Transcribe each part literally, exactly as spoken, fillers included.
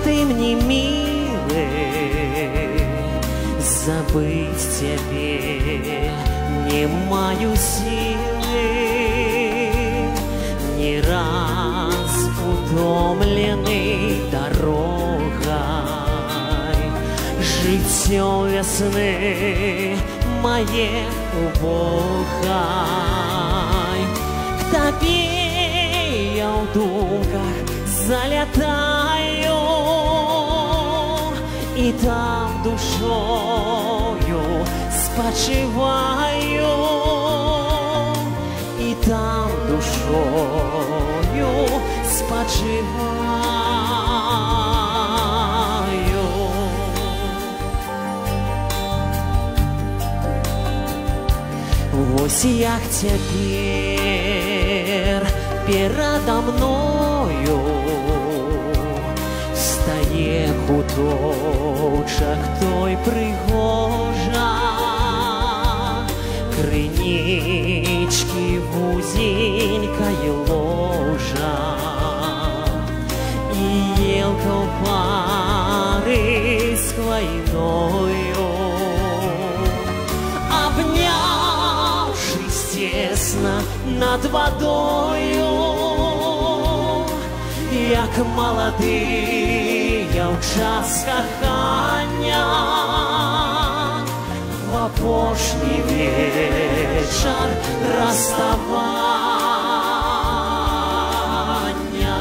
ты мне милый, забыть тебе не маю силы. Не раз утомленный дорогой, житьем весны моей убогой, к тебе я в думках залетаю, и там душою спочиваю, и там душою спочиваю. Вось як теперь передо мною стає куточок той пригожа, кринички вузенькая ложа, и елка в пары с хвойною. Обнявшись тесно над водою, як молодые в час кохання, в опошний вечер расставания.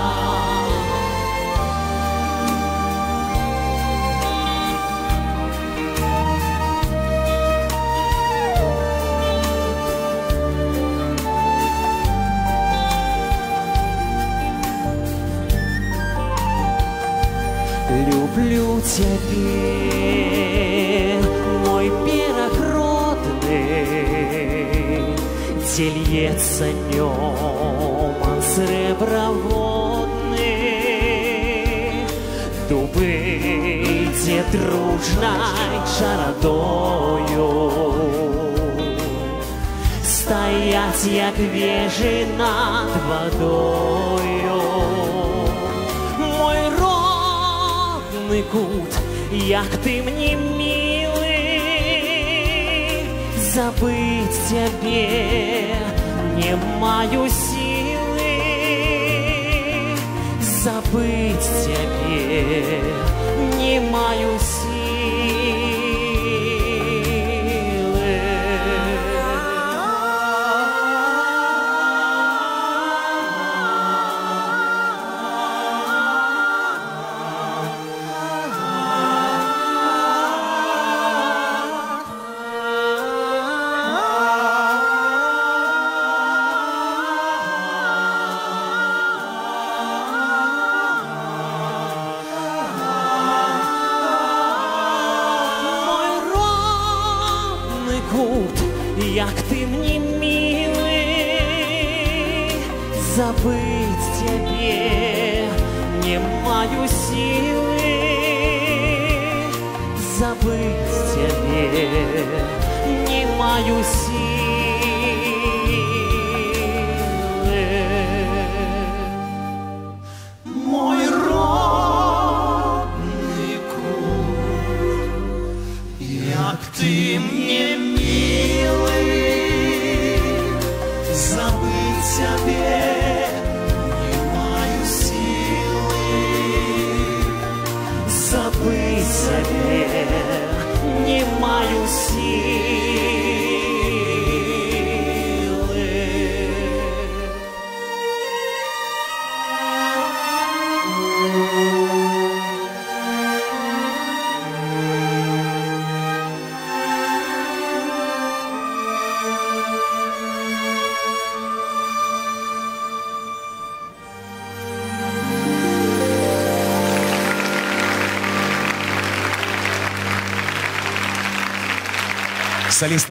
Люблю тебя, мой берег родный, где льется неман среброводный, дубы, где дружной чародою стоять, як вежи над водою. Кут, як ты мне милый, забыть тебе не маю силы, забыть тебе не маю силы. Як ты мне милый, забыть тебе не маю силы, забыть тебе не маю силы. Мой родный кут, як ты мне забыть тебе не маю силы, забыть тебе не маю силы. Солист